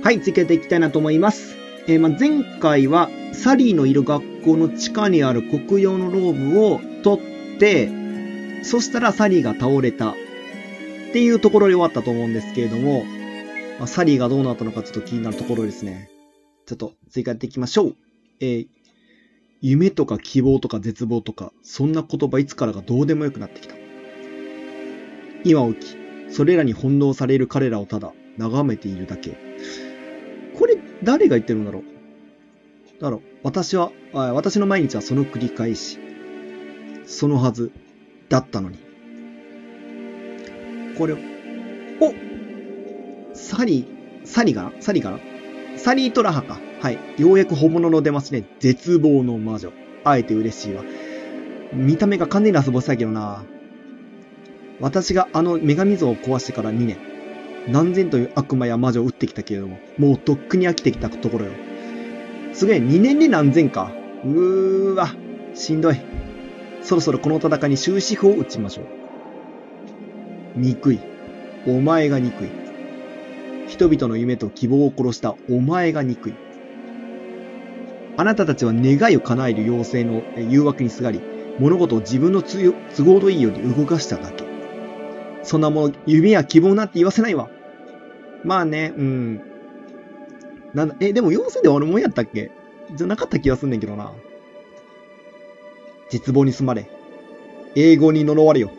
はい、続けていきたいなと思います。前回はサリーのいる学校の地下にある黒曜のローブを取って、そしたらサリーが倒れたっていうところで終わったと思うんですけれども、サリーがどうなったのかちょっと気になるところですね。ちょっと追加やっていきましょう。夢とか希望とか絶望とか、そんな言葉いつからかどうでもよくなってきた。今起き、それらに翻弄される彼らをただ眺めているだけ。これ誰が言ってるんだろう。だろう。私の毎日はその繰り返し。そのはずだったのに。これ、サリーかなサリーとラハか。はい。ようやく本物の出ますね。絶望の魔女。あえて嬉しいわ。見た目が完全にラスボスだけどな。私があの女神像を壊してから2年。何千という悪魔や魔女を撃ってきたけれども、もうとっくに飽きてきたところよ。すげえ、2年で何千か。わ、しんどい。そろそろこの戦いに終止符を打ちましょう。憎い。お前が憎い。人々の夢と希望を殺したお前が憎い。あなたたちは願いを叶える妖精の誘惑にすがり、物事を自分の都合のいいように動かしただけ。そんなもの、夢や希望なんて言わせないわ。まあね、なんだ、でも妖精で俺もんやったっけじゃなかった気がすんねんけどな。絶望に住まれ。英語に呪われよ。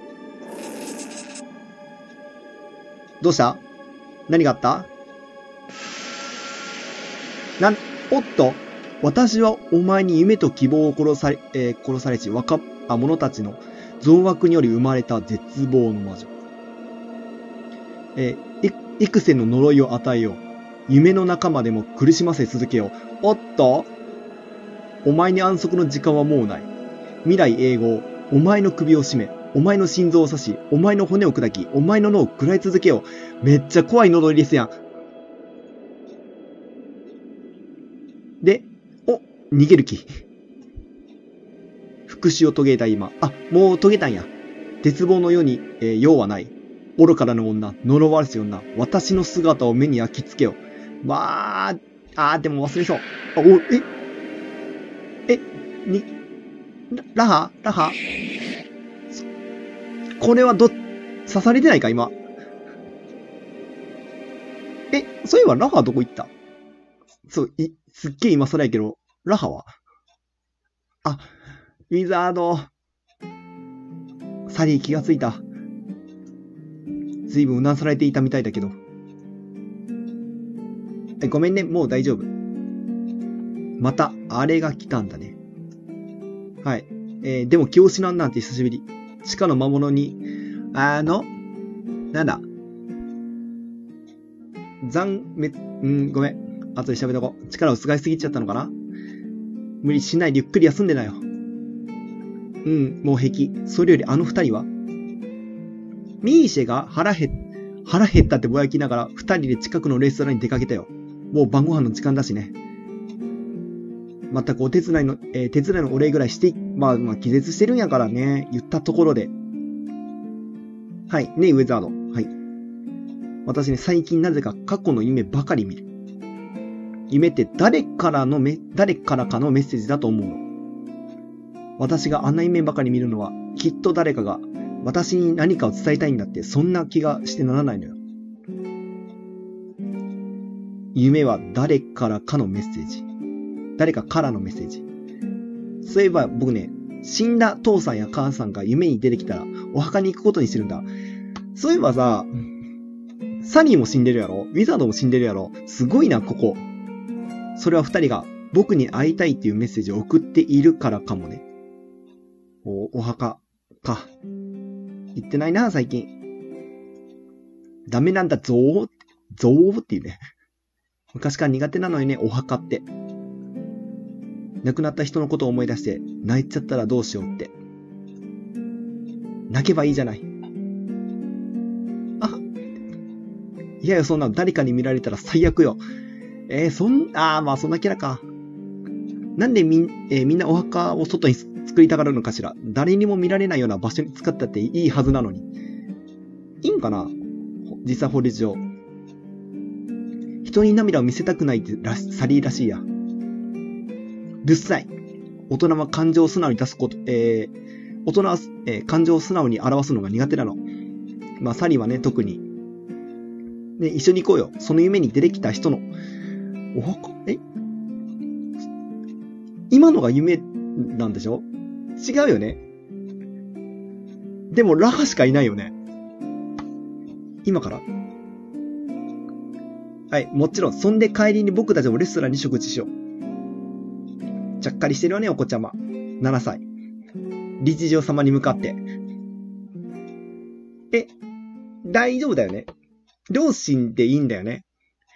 どうした何があったおっと私はお前に夢と希望を殺されし、者たちの増悪により生まれた絶望の魔女。幾千の呪いを与えよう。夢の仲間でも苦しませ続けよう。おっとお前に安息の時間はもうない。未来永劫、お前の首を絞め、お前の心臓を刺し、お前の骨を砕き、お前の脳を食らい続けよう。めっちゃ怖い呪いですやん。で、逃げる気。復讐を遂げた今。もう遂げたんや。絶望の世に、用はない。愚かなる女、呪われし女、私の姿を目に焼き付けよ。でも忘れそう。ラハこれは刺されてないか今。そういえばラハどこ行ったそう、すっげえ今更やけど、ラハはウィザード。サリー気がついた。ずいぶんうなされていたみたいだけど。ごめんね、もう大丈夫。また、あれが来たんだね。はい。でも気を失うなんて久しぶり。地下の魔物に、なんだ。ごめん。後で喋っとこう。力を使いすぎちゃったのかな？無理しないでゆっくり休んでなよ。もう平気。それよりあの二人は？ミーシェが腹減ったってぼやきながら二人で近くのレストランに出かけたよ。もう晩ご飯の時間だしね。まったくお手伝いのお礼ぐらいして、気絶してるんやからね。言ったところで。はい。ね、ウェザード。はい。私ね、最近なぜか過去の夢ばかり見る。夢って誰からかのメッセージだと思うの。私があんな夢ばかり見るのは、きっと誰かが私に何かを伝えたいんだって、そんな気がしてならないのよ。夢は誰からかのメッセージ。誰かからのメッセージ。そういえば僕ね、死んだ父さんや母さんが夢に出てきたらお墓に行くことにしてるんだ。そういえばさ、サニーも死んでるやろ？ウィザードも死んでるやろ？すごいな、ここ。それは二人が僕に会いたいっていうメッセージを送っているからかもね。お墓か。行ってないな、最近。ダメなんだ、ゾーっていうね。昔から苦手なのにね、お墓って。亡くなった人のことを思い出して泣いちゃったらどうしようって。泣けばいいじゃない。いやいや、そんな誰かに見られたら最悪よ。そんなキャラか。なんでみんなお墓を外に作りたがるのかしら。誰にも見られないような場所に使ったっていいはずなのに。いいんかな実際法律上。 人に涙を見せたくないってサリーらしいや。うるさい。大人は感情を素直に出すこと、大人は、感情を素直に表すのが苦手なの。まあ、サリーはね、特に。ね、一緒に行こうよ。その夢に出てきた人の、お墓今のが夢なんでしょ？違うよね。でも、ラハしかいないよね。今からはい、もちろん、そんで帰りに僕たちもレストランに食事しよう。ちゃっかりしてるよね、お子ちゃま。7歳。理事長様に向かって。大丈夫だよね。両親でいいんだよね。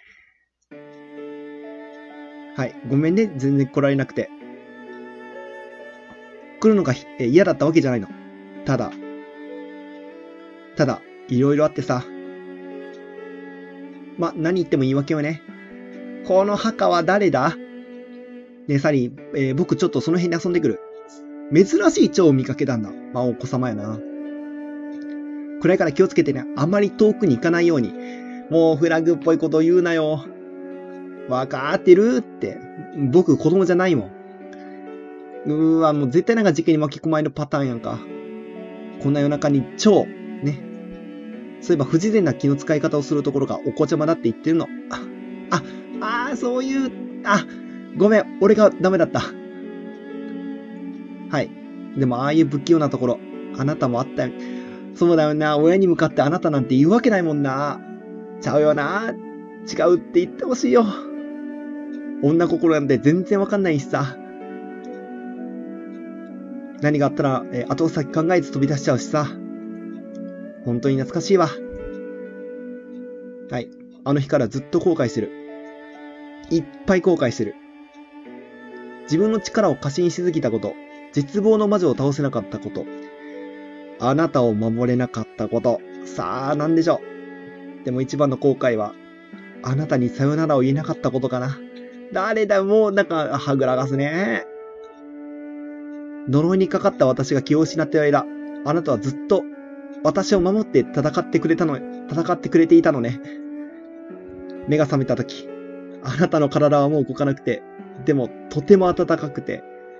はい、ごめんね、全然来られなくて。来るのが嫌だったわけじゃないの。ただ、いろいろあってさ。ま、何言っても言い訳はね。この墓は誰だ？ねえ、サリー、僕ちょっとその辺に遊んでくる。珍しい蝶を見かけたんだ。まあ、お子様やな。暗いから気をつけてね。あまり遠くに行かないように。もうフラグっぽいこと言うなよ。わかってるって。僕子供じゃないもん。もう絶対なんか事件に巻き込まれるパターンやんか。こんな夜中に蝶。ね。そういえば不自然な気の使い方をするところがお子ちゃまだって言ってるの。そういう、ごめん、俺がダメだった。はい。でもああいう不器用なところ、あなたもあったよ。そうだよな、親に向かってあなたなんて言うわけないもんな。ちゃうよな。違うって言ってほしいよ。女心なんて全然わかんないしさ。何があったら、後先考えず飛び出しちゃうしさ。本当に懐かしいわ。はい。あの日からずっと後悔してる。いっぱい後悔してる。自分の力を過信しすぎたこと。絶望の魔女を倒せなかったこと。あなたを守れなかったこと。さあ、なんでしょう。でも一番の後悔は、あなたにさよならを言えなかったことかな。誰だよ、もうなんか、はぐらかすね。呪いにかかった私が気を失っている間、あなたはずっと私を守って戦ってくれていたのね。目が覚めたとき、あなたの体はもう動かなくて、でもとても暖かくて、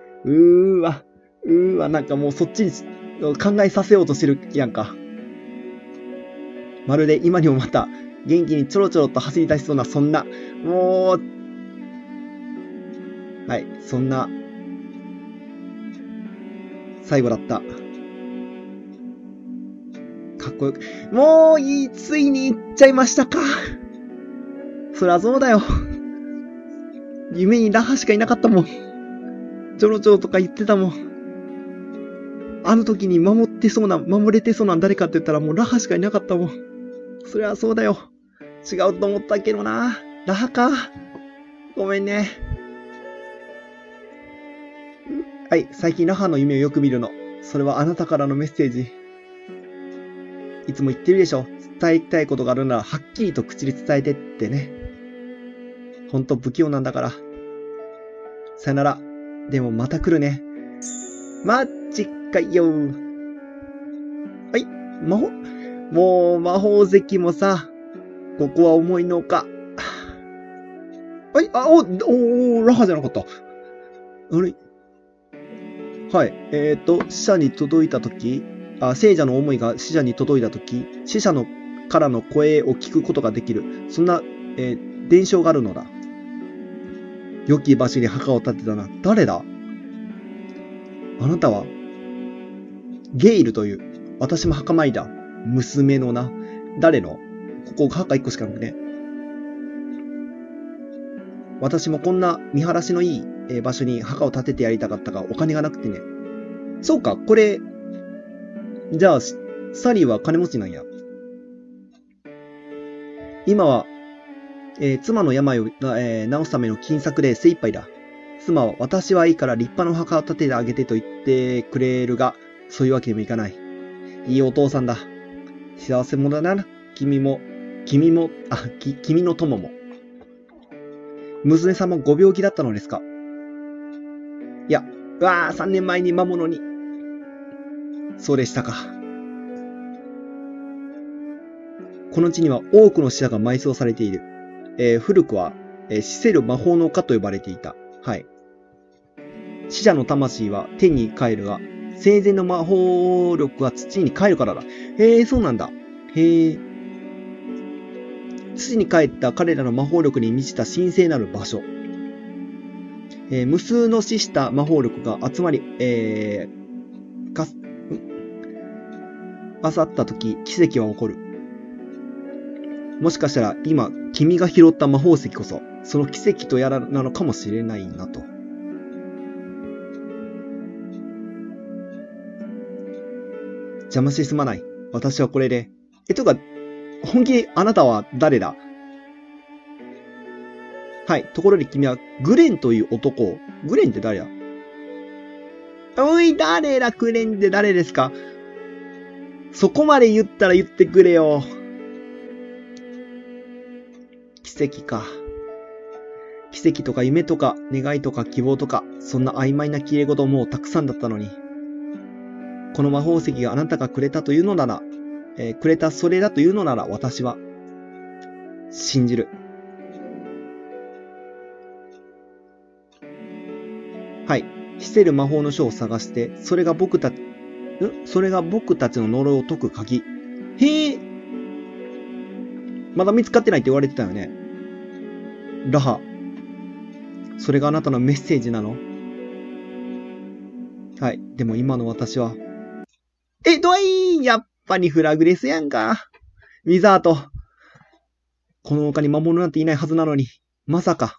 なんかもうそっちに考えさせようとしてるやんか。まるで今にもまた元気にちょろちょろと走り出しそうな、そんな、もう、はい、そんな、最後だった。かっこよく。もういい、ついに行っちゃいましたか。そりゃそうだよ。夢にラハしかいなかったもん。ちょろちょろとか言ってたもん。あの時に守れてそうな誰かって言ったらもうラハしかいなかったもん。そりゃそうだよ。違うと思ったけどな。ラハか。ごめんね。はい、最近ラハの夢をよく見るの。それはあなたからのメッセージ。いつも言ってるでしょ。伝えたいことがあるならはっきりと口に伝えてってね。ほんと不器用なんだから。さよなら。でもまた来るね。マジかよ。はい、もう魔法石もさ、ここは重いのか。はい、ラハじゃなかった。あれはい、死者に届いたとき、聖者の思いが死者に届いたとき、死者のからの声を聞くことができる。そんな、伝承があるのだ。良き場所に墓を建てたな。誰だ？あなたはゲイルという、私も墓参りだ。娘のな。誰の？ここ墓1個しかなくね。私もこんな見晴らしのいい場所に墓を建ててやりたかったが、お金がなくてね。そうか、これ、じゃあ、サリーは金持ちなんや。今は、妻の病を、治すための金策で精一杯だ。妻は、私はいいから立派なお墓を建ててあげてと言ってくれるが、そういうわけにもいかない。いいお父さんだ。幸せ者だな。君の友も。娘さんもご病気だったのですか？いや、3年前に魔物に。そうでしたか。この地には多くの死者が埋葬されている。 古くは、死せる魔法の花と呼ばれていた。はい。死者の魂は天に帰るが、生前の魔法力は土に帰るからだ。そうなんだ。土に帰った彼らの魔法力に満ちた神聖なる場所。無数の死した魔法力が集まり、あさったとき、奇跡は起こる。もしかしたら今、君が拾った魔法石こそ、その奇跡とやらなのかもしれないなと。邪魔してすまない。私はこれで。とか、本気であなたは誰だ？はい。ところで君はグレンという男を。グレンって誰だ？おい、誰だ？グレンって誰ですか？そこまで言ったら言ってくれよ。奇跡か。奇跡とか夢とか願いとか希望とか、そんな曖昧な綺麗事もうたくさんだったのに。この魔法石があなたがくれたというのなら、くれたそれだというのなら私は、信じる。はい。死せる魔法の書を探して、それが僕たちの呪いを解く鍵。まだ見つかってないって言われてたよね。ラハ。それがあなたのメッセージなの？はい。でも今の私は。ドワイン！やっぱりフラグレスやんか。ウィザード。この丘に魔物なんていないはずなのに。まさか。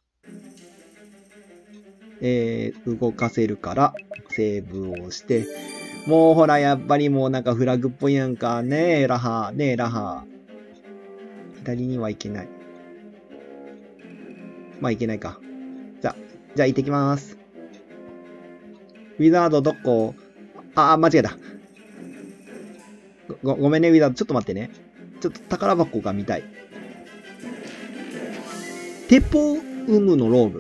動かせるから、セーブをして。もうほら、やっぱりもうなんかフラグっぽいやんか。ねえ、ラハ。ねえ、ラハ。左には行けない。まあ、行けないか。じゃあ行ってきます。ウィザードどこ？間違えた。ごめんね、ウィザード。ちょっと待ってね。ちょっと宝箱が見たい。テポウムのローブ。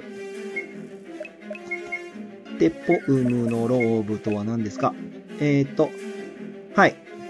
テポウムのローブとは何ですか？はい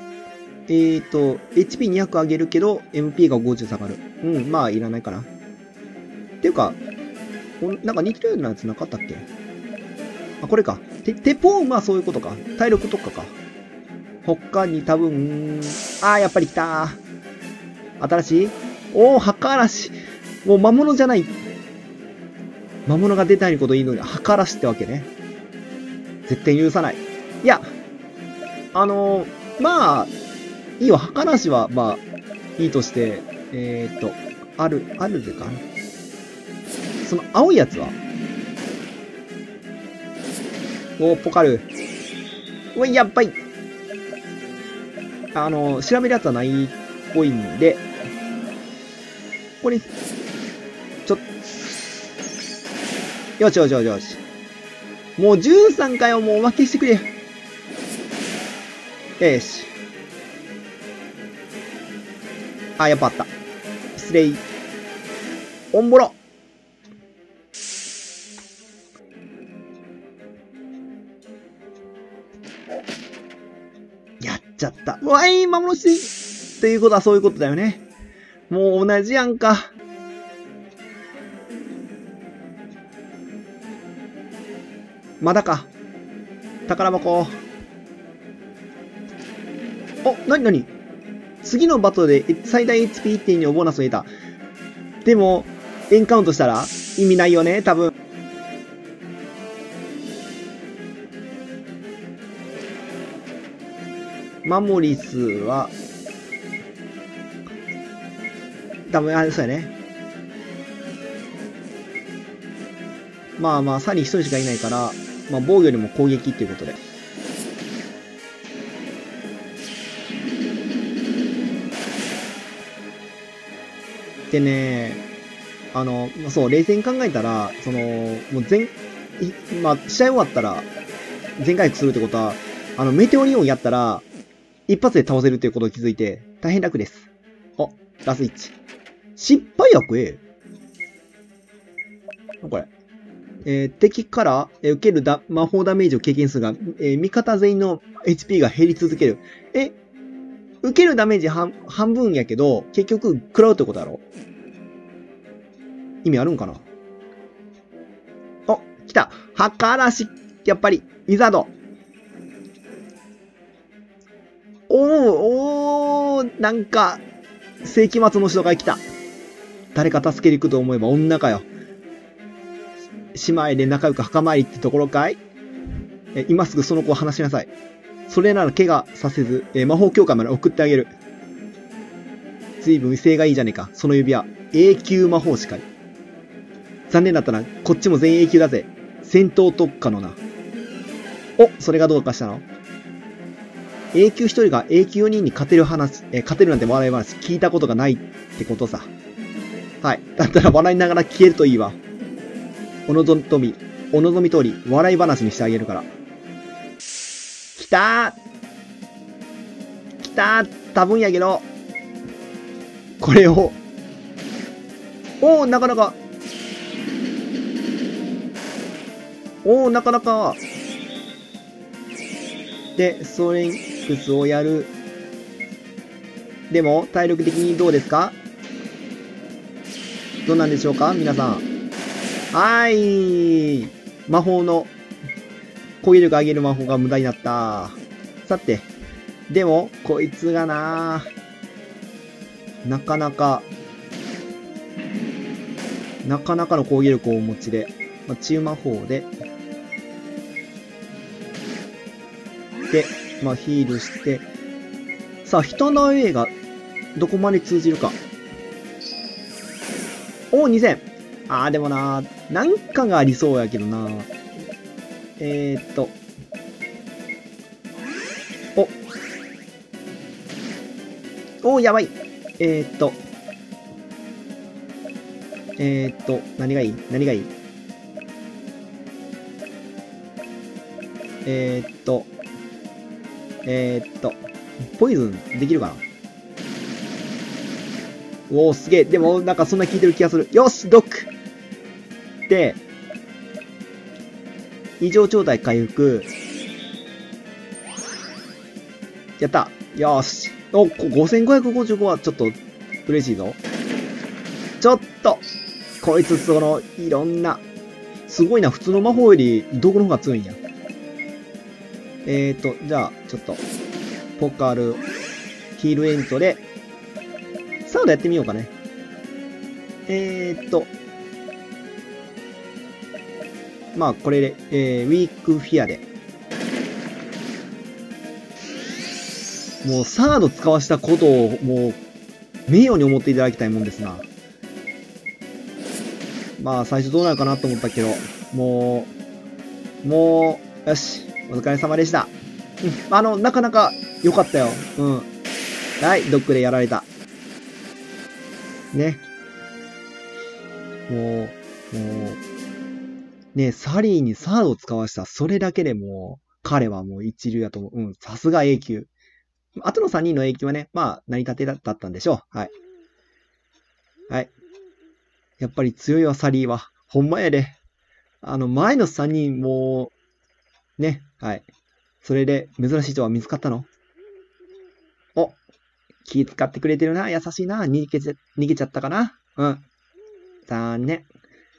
。HP200 上げるけど、MP が50下がる。まあ、いらないかな。っていうか、なんか似てるようなやつなかったっけ？これか。テポウムはそういうことか。体力とかか。他に多分、やっぱり来た。新しい？墓荒らし。もう魔物じゃない。魔物が出たいこといいのに、墓荒らしってわけね。絶対許さない。いや、まあ、いいよ、墓荒らしは、まあ、いいとして、あるぜか。その青いやつはポカル。やっぱり。調べるやつはないっぽいんで、これ、よし。もう13回をもうおまけしてくれ。よし。やっぱあった。失礼。オンボロ。やっちゃった。幻ということはそういうことだよね。もう同じやんか。まだか。宝箱。なに次のバトルで最大 HP1.2 をボーナスを得た。でも、エンカウントしたら意味ないよね、多分。マモリスは、多分、そうやね。まあ、サニー一人しかいないから、まあ、防御よりも攻撃っていうことで。でね、そう、冷静に考えたら、もうまあ、試合終わったら、全回復するってことは、メテオリオンやったら、一発で倒せるっていうことを気づいて、大変楽です。ラス1。失敗薬これ。敵から、受ける魔法ダメージを経験するが、味方全員の HP が減り続ける。受けるダメージ半分やけど、結局、食らうってことだろ？ 意味あるんかな。お、来た。はからし、やっぱり、ウィザード。おー、なんか、世紀末の人が来た。誰か助けに行くと思えば女かよ。姉妹で仲良く墓参りってところかい？今すぐその子を話しなさい。それなら怪我させず、魔法協会まで送ってあげる。随分威勢がいいじゃねえか。その指輪。永久魔法しかり。残念だったな。こっちも全永久だぜ。戦闘特化のな。お、それがどうかしたの？永久一人が永久4人に勝てる話、勝てるなんて笑い話聞いたことがないってことさ。はい。だったら笑いながら消えるといいわ。お望み通り笑い話にしてあげるから。来たー来たー多分やけど。これを。おー、なかなか。おー、なかなか。で、ストレングスをやる。でも、体力的にどうですか？どうなんでしょうか皆さん。はーい。魔法の、攻撃力上げる魔法が無駄になった。さて、でも、こいつがなかなかの攻撃力をお持ちで、治癒魔法で、ヒールして、さあ、人の上がどこまで通じるか。おー、2000。でもななんかがありそうやけどなおー、やばい。何がいいポイズンできるかな？おー、すげえ。でも、なんかそんな効いてる気がする。よし、ドックで、異常状態回復。やった。よし。お、5555はちょっと嬉しいぞ。ちょっと、こいついろんな、すごいな。普通の魔法より、どこの方が強いんや。じゃあ、ちょっと、ポカル、ヒールエントで、サウダやってみようかね。これで、ウィークフィアで。もう、サード使わしたことを、もう、名誉に思っていただきたいもんですな。最初どうなるかなと思ったけど、もう、よし、お疲れ様でした。なかなか良かったよ。はい、ドックでやられた。ね。ねサリーにサードを使わした。それだけでもう、彼はもう一流やと思う。さすが永久。あとの3人の永久はね、成り立てだったんでしょう。はい。はい。やっぱり強いわ、サリーは。ほんまやで。前の3人もね、はい。それで、珍しい人は見つかったの？お、気使ってくれてるな。優しいな。逃げちゃったかな。残念。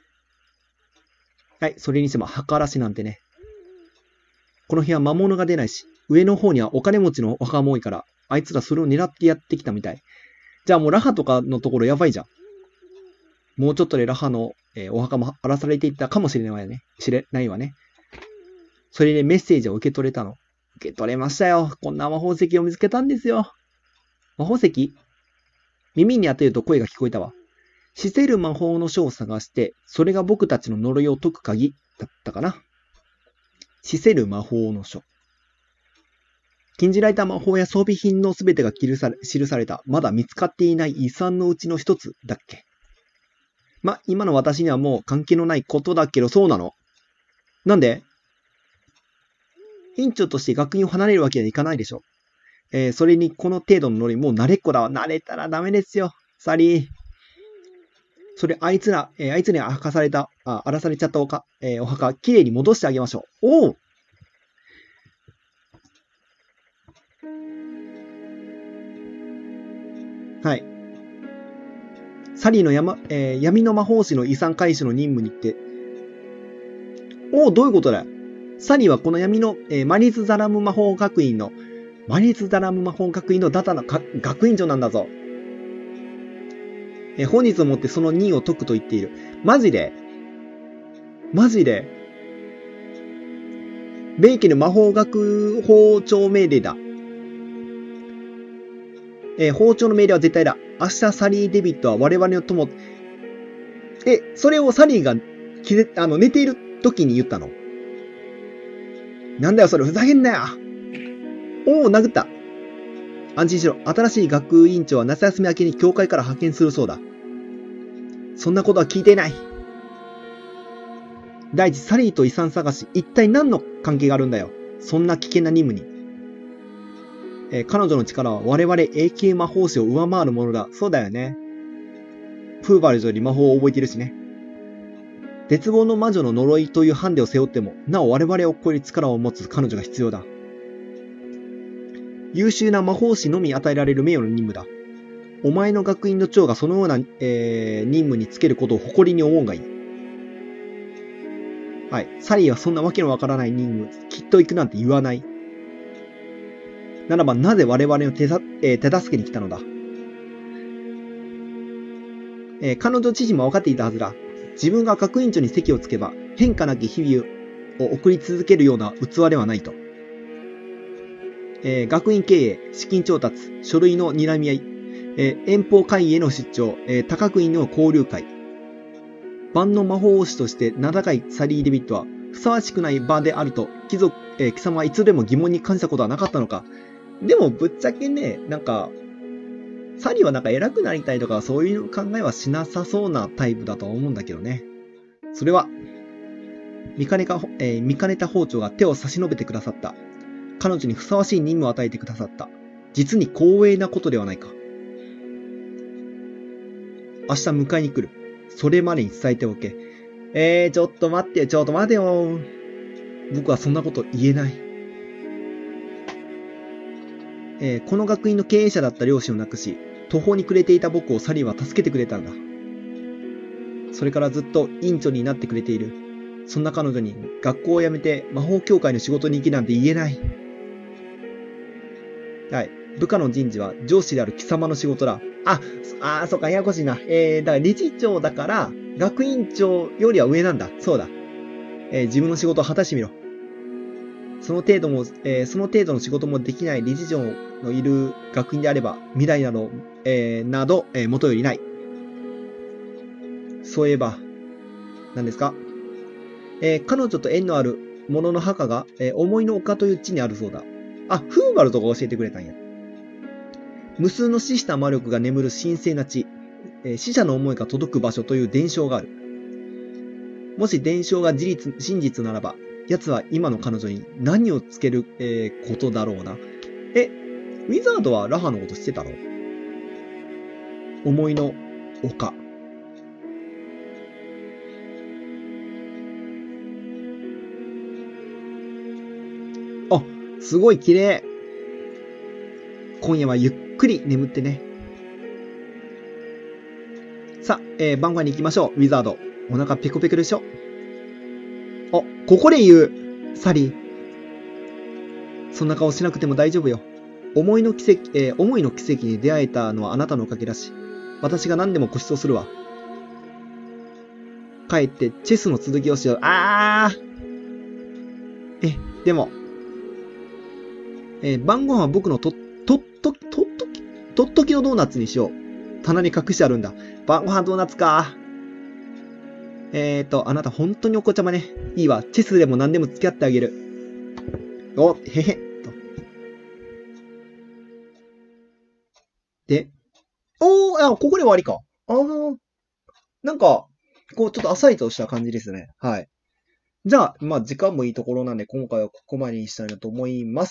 はい、それにしても、墓らしなんてね。この部屋魔物が出ないし、上の方にはお金持ちのお墓も多いから、あいつらそれを狙ってやってきたみたい。じゃあもうラハとかのところやばいじゃん。もうちょっとでラハの、お墓も荒らされていったかもしれないわね。それでメッセージを受け取れたの。受け取れましたよ。こんな魔法石を見つけたんですよ。魔法石？耳に当てると声が聞こえたわ。死せる魔法の書を探して、それが僕たちの呪いを解く鍵だったかな。死せる魔法の書。禁じられた魔法や装備品のすべてが記された、まだ見つかっていない遺産のうちの一つだっけ。今の私にはもう関係のないことだけど、そうなの？なんで？院長として学院を離れるわけにはいかないでしょ。それにこの程度のノリもう慣れっこだわ。慣れたらダメですよ。サリー。それあいつに荒らされちゃったお墓、きれいに戻してあげましょう。おう。はい。 サリーの闇の魔法師の遺産回収の任務に行って、どういうことだよ。サリーはこの闇の、マリズザラム魔法学院のダタの学院長なんだぞ。本日をもってその任を解くと言っている。マジでベイケル魔法学法長命令だ。法長の命令は絶対だ。明日サリー・デビットは我々の友。それをサリーが寝ている時に言ったの。なんだよそれ、ふざけんなよ。殴った。安心しろ。新しい学院長は夏休み明けに教会から派遣するそうだ。そんなことは聞いていない。第一、サリーと遺産探し、一体何の関係があるんだよ。そんな危険な任務に。彼女の力は我々永久魔法師を上回るものだ。そうだよね。フーバルズより魔法を覚えているしね。絶望の魔女の呪いというハンデを背負っても、なお我々を超える力を持つ彼女が必要だ。優秀な魔法師のみ与えられる名誉の任務だ。お前の学院の長がそのような、任務につけることを誇りに思うがいい。はい。サリーはそんなわけのわからない任務、きっと行くなんて言わない。ならばなぜ我々の手助けに来たのだ。彼女自身も分かっていたはずだ。自分が学院長に席をつけば変化なき日々を送り続けるような器ではないと。学院経営、資金調達、書類の睨み合い、遠方会議への出張、他学院の交流会。万能魔法師として名高いサリー・デビットはふさわしくない場であると貴様はいつでも疑問に感じたことはなかったのか。でもぶっちゃけね、サリーは偉くなりたいとかそういう考えはしなさそうなタイプだと思うんだけどね。それは、見かねた包丁が手を差し伸べてくださった。彼女にふさわしい任務を与えてくださった。実に光栄なことではないか。明日迎えに来る。それまでに伝えておけ。ちょっと待てよ。僕はそんなこと言えない。この学院の経営者だった両親を亡くし、途方に暮れていた僕をサリーは助けてくれたんだ。それからずっと院長になってくれている。そんな彼女に学校を辞めて魔法協会の仕事に行きなんて言えない。はい。部下の人事は上司である貴様の仕事だ。そうか、ややこしいな。だから理事長だから、学院長よりは上なんだ。そうだ。自分の仕事を果たしてみろ。その程度の仕事もできない理事長のいる学院であれば、未来など、元よりない。そういえば、何ですか？彼女と縁のある者の墓が、思いの丘という地にあるそうだ。フーバルとか教えてくれたんや。無数の死した魔力が眠る神聖な地、死者の思いが届く場所という伝承がある。もし伝承が真実ならば、奴は今の彼女に何をつける、ことだろうな。ウィザードはラハのこと知ってたの？思いの丘。すごい綺麗。今夜はゆっくり眠ってね。さあ、晩ご飯に行きましょう。ウィザード。お腹ペコペコでしょ。ここで言う。サリー。そんな顔しなくても大丈夫よ。思いの奇跡に出会えたのはあなたのおかげだし、私が何でもご馳走するわ。帰ってチェスの続きをしよう。でも、晩ご飯は僕のとっときのドーナツにしよう。棚に隠してあるんだ。晩ご飯ドーナツか。あなた本当にお子ちゃまね。いいわ。チェスでも何でも付き合ってあげる。へへ。と。で、ここで終わりか。ちょっとあっさりとした感じですね。はい。じゃあ、時間もいいところなんで、今回はここまでにしたいなと思います。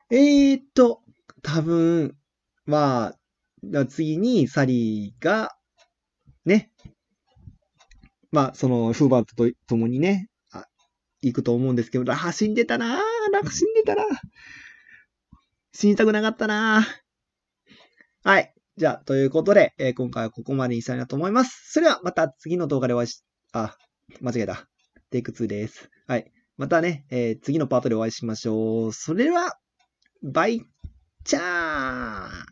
多分、次にサリーが、ね、その、フーバーと共にね、行くと思うんですけど、死んでたな。死にたくなかったな。はい。 じゃあ、ということで、今回はここまでにしたいなと思います。それでは、また次の動画でお会い間違えた。テイク2です。はい。またね、次のパートでお会いしましょう。それでは、バイチャー